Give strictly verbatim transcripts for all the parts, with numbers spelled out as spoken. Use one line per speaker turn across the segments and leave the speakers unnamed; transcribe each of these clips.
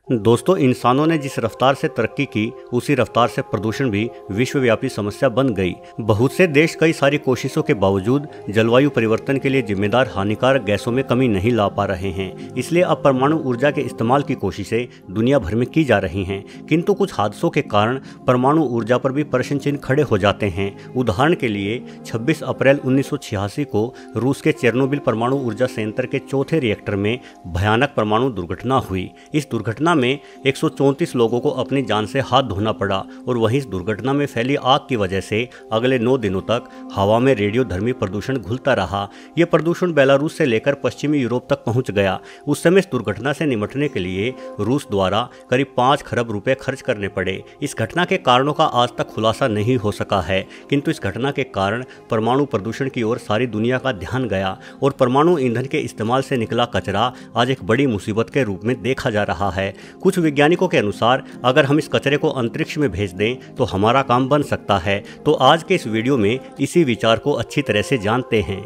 दोस्तों, इंसानों ने जिस रफ्तार से तरक्की की उसी रफ्तार से प्रदूषण भी विश्वव्यापी समस्या बन गई। बहुत से देश कई सारी कोशिशों के बावजूद जलवायु परिवर्तन के लिए जिम्मेदार हानिकारक गैसों में कमी नहीं ला पा रहे हैं। इसलिए अब परमाणु ऊर्जा के इस्तेमाल की कोशिशें दुनिया भर में की जा रही हैं, किंतु कुछ हादसों के कारण परमाणु ऊर्जा पर भी प्रश्न चिन्ह खड़े हो जाते हैं। उदाहरण के लिए छब्बीस अप्रैल उन्नीस सौ छियासी को रूस के चेरनोबिल परमाणु ऊर्जा संयंत्र के चौथे रिएक्टर में भयानक परमाणु दुर्घटना हुई। इस दुर्घटना में एक सौ चौंतीस लोगों को अपनी जान से हाथ धोना पड़ा और वहीं इस दुर्घटना में फैली आग की वजह से अगले नौ दिनों तक हवा में रेडियोधर्मी प्रदूषण घुलता रहा। यह प्रदूषण बेलारूस से लेकर पश्चिमी यूरोप तक पहुंच गया। उस समय इस दुर्घटना से निपटने के लिए रूस द्वारा करीब पाँच खरब रुपए खर्च करने पड़े। इस घटना के कारणों का आज तक खुलासा नहीं हो सका है, किंतु इस घटना के कारण परमाणु प्रदूषण की ओर सारी दुनिया का ध्यान गया और परमाणु ईंधन के इस्तेमाल से निकला कचरा आज एक बड़ी मुसीबत के रूप में देखा जा रहा है। कुछ वैज्ञानिकों के अनुसार अगर हम इस कचरे को अंतरिक्ष में भेज दें तो हमारा काम बन सकता है। तो आज के इस वीडियो में इसी विचार को अच्छी तरह से जानते हैं।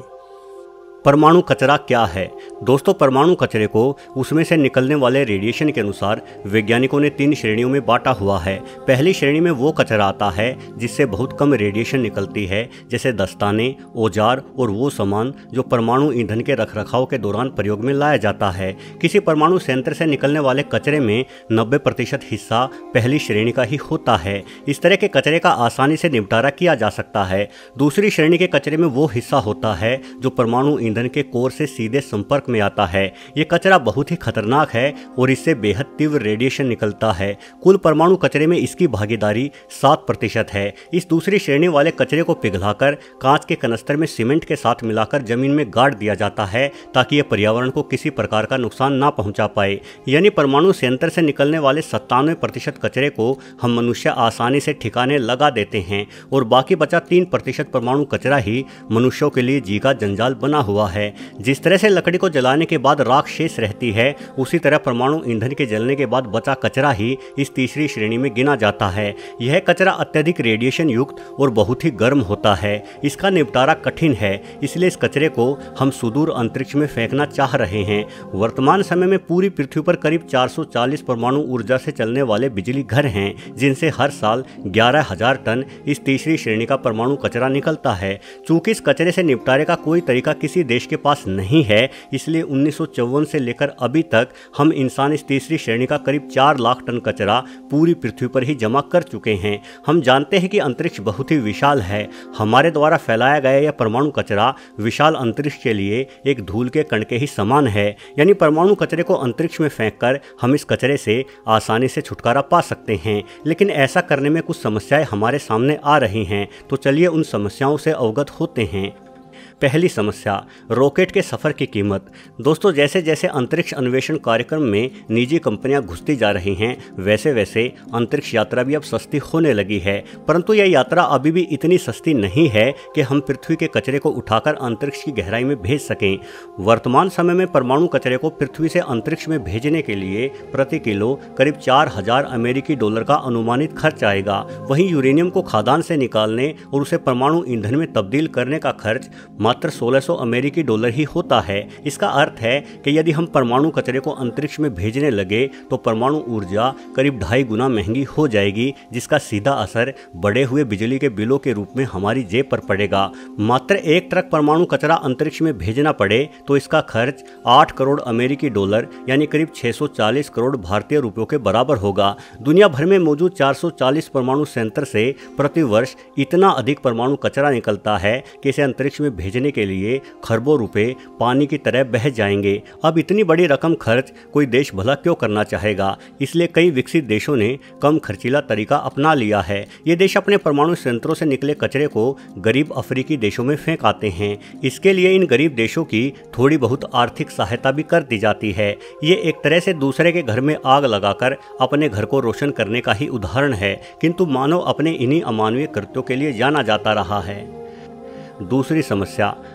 परमाणु कचरा क्या है? दोस्तों, परमाणु कचरे को उसमें से निकलने वाले रेडिएशन के अनुसार वैज्ञानिकों ने तीन श्रेणियों में बांटा हुआ है। पहली श्रेणी में वो कचरा आता है जिससे बहुत कम रेडिएशन निकलती है, जैसे दस्ताने, औजार और वो सामान जो परमाणु ईंधन के रखरखाव के दौरान प्रयोग में लाया जाता है। किसी परमाणु संयंत्र से निकलने वाले कचरे में नब्बे प्रतिशत हिस्सा पहली श्रेणी का ही होता है। इस तरह के कचरे का आसानी से निपटारा किया जा सकता है। दूसरी श्रेणी के कचरे में वो हिस्सा होता है जो परमाणु ईंधन के कोर से सीधे संपर्क में आता है। ये कचरा बहुत ही खतरनाक है और इससे बेहद तीव्र रेडिएशन निकलता है। कुल परमाणु कचरे में इसकी भागीदारी सात प्रतिशत है। इस दूसरी श्रेणी वाले कचरे को पिघलाकर कांच के कनस्तर में सीमेंट के साथ मिलाकर जमीन में गाड़ दिया जाता है ताकि यह पर्यावरण को किसी प्रकार का नुकसान ना पहुंचा पाए। यानी परमाणु संयंत्र से निकलने वाले सत्तानवे प्रतिशत कचरे को हम मनुष्य आसानी से ठिकाने लगा देते हैं और बाकी बचा तीन प्रतिशत परमाणु कचरा ही मनुष्यों के लिए जी का जंजाल बना हुआ है। जिस तरह से लकड़ी को जलाने के बाद राख शेष रहती है, उसी तरह परमाणु ईंधन के जलने के बाद बचा कचरा ही इस तीसरी श्रेणी में गिना जाता है। यह कचरा अत्यधिक रेडिएशन युक्त और बहुत ही गर्म होता है। इसका निपटारा कठिन है, इसलिए इस कचरे को हम सुदूर अंतरिक्ष में फेंकना चाह रहे हैं। वर्तमान समय में पूरी पृथ्वी पर करीब चार सौ चालीस परमाणु ऊर्जा से चलने वाले बिजली घर हैं, जिनसे हर साल ग्यारह हजार टन इस तीसरी श्रेणी का परमाणु कचरा निकलता है। चूंकि इस कचरे से निपटारे का कोई तरीका किसी देश के पास नहीं है, इसलिए उन्नीस सौ चौवन से लेकर अभी तक हम इंसान इस तीसरी श्रेणी का करीब चार लाख टन कचरा पूरी पृथ्वी पर ही जमा कर चुके हैं। हम जानते हैं कि अंतरिक्ष बहुत ही विशाल है। हमारे द्वारा फैलाया गया यह परमाणु कचरा विशाल अंतरिक्ष के लिए एक धूल के कण के ही समान है। यानी परमाणु कचरे को अंतरिक्ष में फेंककर हम इस कचरे से आसानी से छुटकारा पा सकते हैं, लेकिन ऐसा करने में कुछ समस्याएं हमारे सामने आ रही हैं। तो चलिए उन समस्याओं से अवगत होते हैं। पहली समस्या, रॉकेट के सफ़र की कीमत। दोस्तों, जैसे जैसे अंतरिक्ष अन्वेषण कार्यक्रम में निजी कंपनियां घुसती जा रही हैं, वैसे वैसे अंतरिक्ष यात्रा भी अब सस्ती होने लगी है। परंतु यह यात्रा अभी भी इतनी सस्ती नहीं है कि हम पृथ्वी के कचरे को उठाकर अंतरिक्ष की गहराई में भेज सकें। वर्तमान समय में परमाणु कचरे को पृथ्वी से अंतरिक्ष में भेजने के लिए प्रति किलो करीब चार हजार अमेरिकी डॉलर का अनुमानित खर्च आएगा। वहीं यूरेनियम को खादान से निकालने और उसे परमाणु ईंधन में तब्दील करने का खर्च मात्र सोलह सौ अमेरिकी डॉलर ही होता है। इसका अर्थ है कि यदि हम परमाणु कचरे को अंतरिक्ष में भेजने लगे तो परमाणु ऊर्जा करीब ढाई गुना महंगी हो जाएगी, जिसका सीधा असर बढ़े हुए बिजली के बिलों के रूप में हमारी जेब पर पड़ेगा। मात्र एक ट्रक परमाणु कचरा अंतरिक्ष में भेजना पड़े तो इसका खर्च आठ करोड़ अमेरिकी डॉलर यानी करीब छह सौ चालीस करोड़ भारतीय रुपयों के बराबर होगा। दुनिया भर में मौजूद चार सौ चालीस परमाणु संयंत्र से प्रति वर्ष इतना अधिक परमाणु कचरा निकलता है कि इसे अंतरिक्ष में भेजने के लिए खरबों रुपए पानी की तरह बह जाएंगे। अब इतनी बड़ी रकम खर्च कोई देश भला क्यों करना चाहेगा? इसलिए कई विकसित देशों ने कम खर्चीला तरीका अपना लिया है। ये देश अपने परमाणु संयंत्रों से निकले कचरे को गरीब अफ्रीकी देशों में फेंक आते हैं। इसके लिए इन गरीब देशों की थोड़ी बहुत आर्थिक सहायता भी कर दी जाती है। ये एक तरह से दूसरे के घर में आग लगाकर अपने घर को रोशन करने का ही उदाहरण है, किंतु मानव अपने इन्हीं अमानवीय कृत्यों के लिए जाना जाता रहा है। दूसरी समस्या,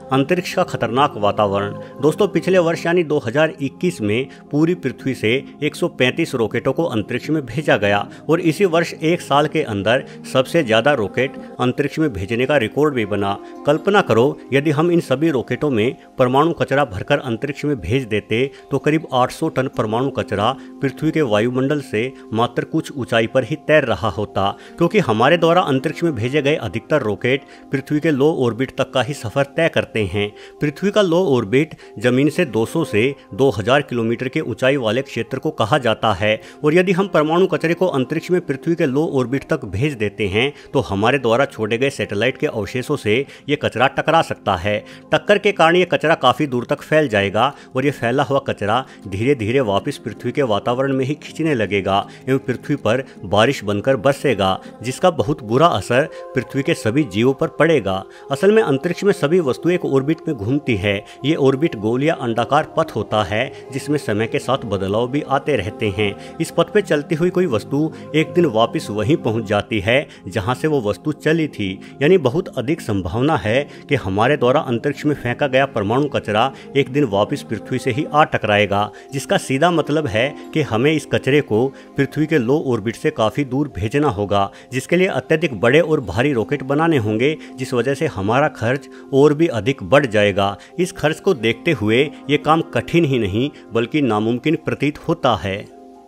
अंतरिक्ष का खतरनाक वातावरण। दोस्तों, पिछले वर्ष यानी दो हज़ार इक्कीस में पूरी पृथ्वी से एक सौ पैंतीस रॉकेटों को अंतरिक्ष में भेजा गया और इसी वर्ष एक साल के अंदर सबसे ज्यादा रॉकेट अंतरिक्ष में भेजने का रिकॉर्ड भी बना। कल्पना करो, यदि हम इन सभी रॉकेटों में परमाणु कचरा भरकर अंतरिक्ष में भेज देते तो करीब आठ सौ टन परमाणु कचरा पृथ्वी के वायुमंडल से मात्र कुछ ऊंचाई पर ही तैर रहा होता, क्योंकि हमारे द्वारा अंतरिक्ष में भेजे गए अधिकतर रॉकेट पृथ्वी के लो ऑर्बिट तक का ही सफर तय करते हैं। पृथ्वी का लो ऑर्बिट जमीन से दो सौ से दो हज़ार किलोमीटर के ऊंचाई वाले क्षेत्र को कहा जाता है और यदि हम परमाणु कचरे को अंतरिक्ष में पृथ्वी के लो ऑर्बिट तक भेज देते हैं तो हमारे द्वारा छोड़े गए सैटेलाइट के अवशेषों से ये कचरा टकरा सकता है। टक्कर के कारण ये कचरा काफी दूर तक फैल जाएगा और ये फैला हुआ कचरा धीरे धीरे वापस पृथ्वी के वातावरण में ही खींचने लगेगा एवं पृथ्वी पर बारिश बनकर बरसेगा, जिसका बहुत बुरा असर पृथ्वी के सभी जीवों पर पड़ेगा। असल में अंतरिक्ष में सभी वस्तुएं एक ऑर्बिट में घूमती है। ये ऑर्बिट गोल या अंडाकार पथ होता है जिसमें समय के साथ बदलाव भी आते रहते हैं। इस पथ पे चलती हुई कोई वस्तु एक दिन वापस वहीं पहुंच जाती है जहां से वो वस्तु चली थी, यानी बहुत अधिक संभावना है कि हमारे द्वारा अंतरिक्ष में फेंका गया परमाणु कचरा एक दिन वापस पृथ्वी से ही आ टकराएगा, जिसका सीधा मतलब है कि हमें इस कचरे को पृथ्वी के लो ऑर्बिट से काफी दूर भेजना होगा, जिसके लिए अत्यधिक बड़े और भारी रॉकेट बनाने होंगे, जिस वजह से हमारा खर्च और भी अधिक बढ़ जाएगा। इस खर्च को देखते हुए ये काम कठिन ही नहीं बल्कि नामुमकिन प्रतीत होता है।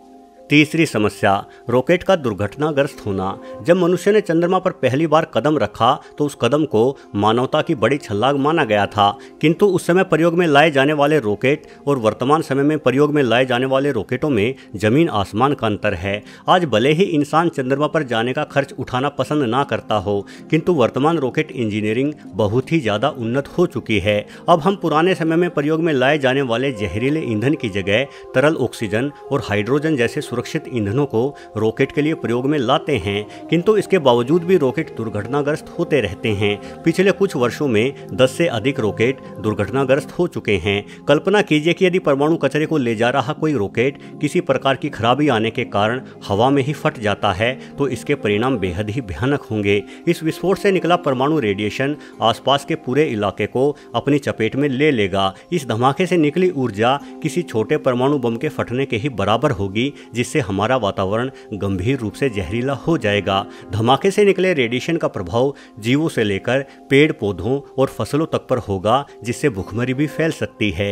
तीसरी समस्या, रॉकेट का दुर्घटनाग्रस्त होना। जब मनुष्य ने चंद्रमा पर पहली बार कदम रखा तो उस कदम को मानवता की बड़ी छलांग माना गया था, किंतु उस समय प्रयोग में लाए जाने वाले रॉकेट और वर्तमान समय में प्रयोग में लाए जाने वाले रॉकेटों में जमीन आसमान का अंतर है। आज भले ही इंसान चंद्रमा पर जाने का खर्च उठाना पसंद ना करता हो, किंतु वर्तमान रॉकेट इंजीनियरिंग बहुत ही ज़्यादा उन्नत हो चुकी है। अब हम पुराने समय में प्रयोग में लाए जाने वाले जहरीले ईंधन की जगह तरल ऑक्सीजन और हाइड्रोजन जैसे सुरक्षित ईंधनों को रॉकेट के लिए प्रयोग में लाते हैं, किंतु इसके बावजूद भी रॉकेट दुर्घटनाग्रस्त होते रहते हैं। पिछले कुछ वर्षों में दस से अधिक रॉकेट दुर्घटनाग्रस्त हो चुके हैं। कल्पना कीजिए कि यदि परमाणु कचरे को ले जा रहा कोई रॉकेट किसी प्रकार की खराबी आने के कारण हवा में ही फट जाता है तो इसके परिणाम बेहद ही भयानक होंगे। इस विस्फोट से निकला परमाणु रेडिएशन आसपास के पूरे इलाके को अपनी चपेट में ले लेगा। इस धमाके से निकली ऊर्जा किसी छोटे परमाणु बम के फटने के ही बराबर होगी, जिससे हमारा वातावरण गंभीर रूप से जहरीला हो जाएगा। धमाके से निकले रेडिएशन का प्रभाव जीवों से लेकर पेड़ पौधों और फसलों तक पर होगा, जिससे भूखमरी भी फैल सकती है।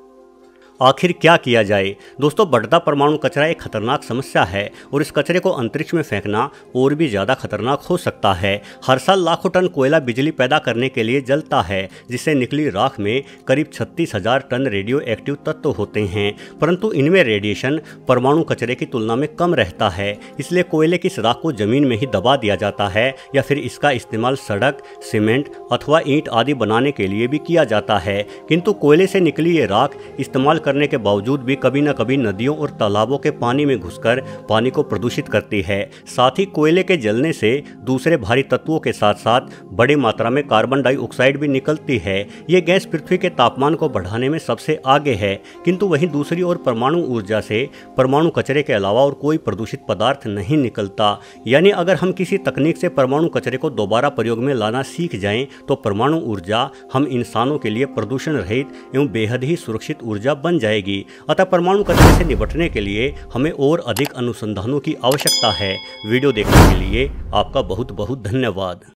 आखिर क्या किया जाए? दोस्तों, बढ़ता परमाणु कचरा एक खतरनाक समस्या है और इस कचरे को अंतरिक्ष में फेंकना और भी ज़्यादा खतरनाक हो सकता है। हर साल लाखों टन कोयला बिजली पैदा करने के लिए जलता है, जिससे निकली राख में करीब छत्तीस हजार टन रेडियो एक्टिव तत्व होते हैं, परंतु इनमें रेडिएशन परमाणु कचरे की तुलना में कम रहता है। इसलिए कोयले की इस राख को जमीन में ही दबा दिया जाता है या फिर इसका इस्तेमाल सड़क, सीमेंट अथवा ईंट आदि बनाने के लिए भी किया जाता है। किंतु कोयले से निकली ये राख इस्तेमाल करने के बावजूद भी कभी न कभी नदियों और तालाबों के पानी में घुसकर पानी को प्रदूषित करती है। साथ ही कोयले के जलने से दूसरे भारी तत्वों के साथ साथ बड़ी मात्रा में कार्बन डाइऑक्साइड भी निकलती है। ये गैस पृथ्वी के तापमान को बढ़ाने में सबसे आगे है, किंतु वहीं दूसरी ओर परमाणु ऊर्जा से परमाणु कचरे के अलावा और कोई प्रदूषित पदार्थ नहीं निकलता। यानी अगर हम किसी तकनीक से परमाणु कचरे को दोबारा प्रयोग में लाना सीख जाएं तो परमाणु ऊर्जा हम इंसानों के लिए प्रदूषण रहित एवं बेहद ही सुरक्षित ऊर्जा बन जाएगी। अतः परमाणु कचरे से निपटने के लिए हमें और अधिक अनुसंधानों की आवश्यकता है। वीडियो देखने के लिए आपका बहुत बहुत धन्यवाद।